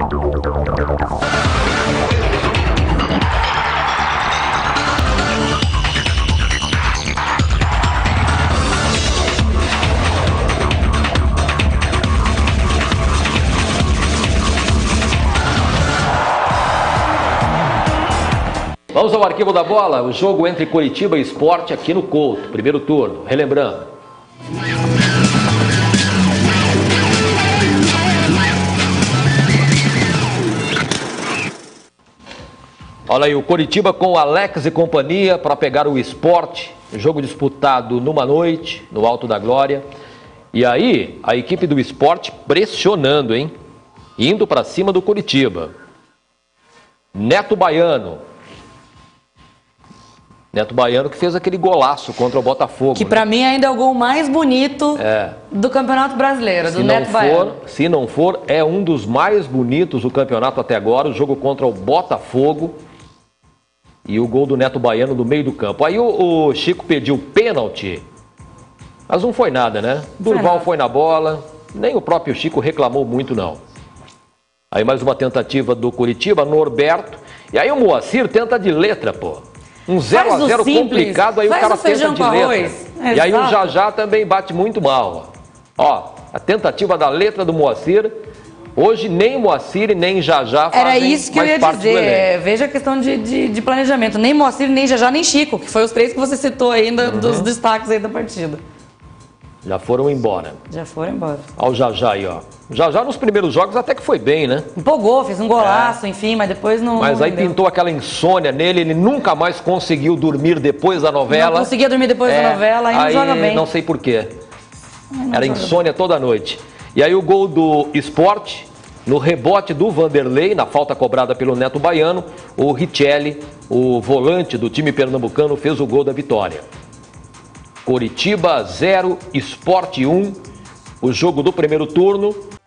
Vamos ao arquivo da bola, o jogo entre Coritiba e Sport aqui no Couto, primeiro turno, relembrando. Olha aí, o Coritiba com Alex e companhia para pegar o Sport, jogo disputado numa noite, no Alto da Glória. E aí, a equipe do Sport pressionando, hein? Indo para cima do Coritiba. Neto Baiano que fez aquele golaço contra o Botafogo. Que pra mim ainda é o gol mais bonito do Campeonato Brasileiro, do Neto Baiano. Se não for, é um dos mais bonitos do campeonato até agora, o jogo contra o Botafogo. E o gol do Neto Baiano do meio do campo. Aí o Chico pediu pênalti, mas não foi nada, né? Durval foi na bola, nem o próprio Chico reclamou muito, não. Aí mais uma tentativa do Coritiba, Norberto. E aí o Moacir tenta de letra, pô. Um 0-0 complicado, aí o cara tenta de letra. E aí o Jajá também bate muito mal. Ó, a tentativa da letra do Moacir. Hoje nem Moacir e nem Jajá fazem Era isso que eu ia dizer. Veja a questão de planejamento. Nem Moacir, nem Jajá, nem Chico, que foi os três que você citou ainda dos destaques aí da partida. Já foram embora. Já foram embora. Olha o Jajá aí, ó. O Jajá nos primeiros jogos até que foi bem, né? Empolgou, fez um golaço, enfim, mas depois não... Mas aí pintou aquela insônia nele, ele nunca mais conseguiu dormir depois da novela. Não conseguia dormir depois da novela, aí não joga bem. Não sei porquê. Era insônia toda noite. E aí o gol do Sport, no rebote do Vanderlei, na falta cobrada pelo Neto Baiano, o Richelli, o volante do time pernambucano, fez o gol da vitória. Coritiba 0, Sport 1, o jogo do primeiro turno.